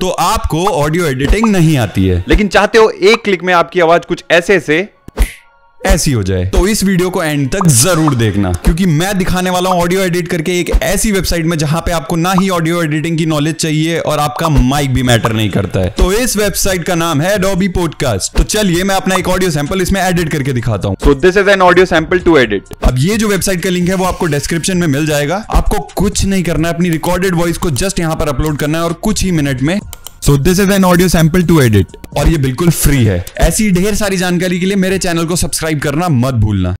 तो आपको audio editing नहीं आती है, लेकिन चाहते हो एक क्लिक में आपकी आवाज कुछ ऐसी हो जाए, तो इस वीडियो को एंड तक जरूर देखना, क्योंकि मैं दिखाने वाला हूं ऑडियो एडिट करके एक ऐसी वेबसाइट में जहां पे आपको ना ही ऑडियो एडिटिंग की नॉलेज चाहिए और आपका माइक भी मैटर नहीं करता है। तो इस वेबसाइट का नाम है Adobe Podcast। तो चलिए मैं अपना एक ऑडियो सैंपल इसमें एडिट करके दिखाता हूं। So this is an audio sample to edit. अब ये जो वेबसाइट का लिंक है वो आपको डिस्क्रिप्शन में मिल जाएगा। आपको कुछ नहीं करना है, अपनी रिकॉर्डेड वॉइस को जस्ट यहां पर अपलोड करना है और कुछ ही मिनट में so this is an audio sample to edit, और ये बिल्कुल फ्री है। ऐसी ढेर सारी जानकारी के लिए मेरे चैनल को सब्सक्राइब करना मत भूलना।